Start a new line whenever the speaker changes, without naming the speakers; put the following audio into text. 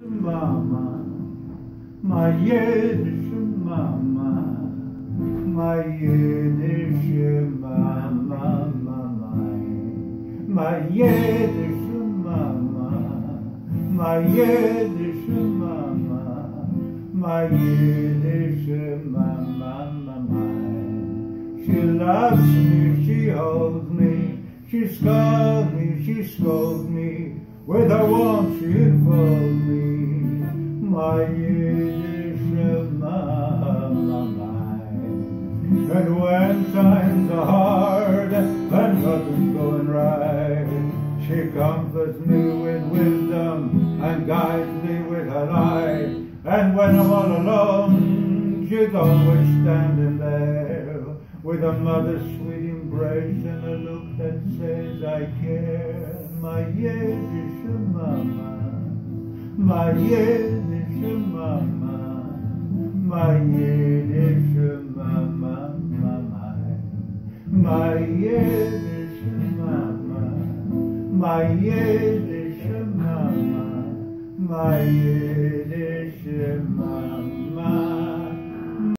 Mama, my Yiddishe mama, my Yiddishe mama, my Yiddishe mama, my Yiddishe mama, my Yiddishe mama. She loves me, she holds me, she scolds me, with her warmth she enfolds me. My Yiddishe mama. And when times are hard and nothing's going right, she comforts me with wisdom and guides me with her light. And when I'm all alone, she's always standing there with a mother's sweet embrace and a look that says I care. My Yiddishe mama, my Yiddishe mama, my Yiddishe mama, my Yiddishe mama, my Yiddishe mama, my Yiddishe.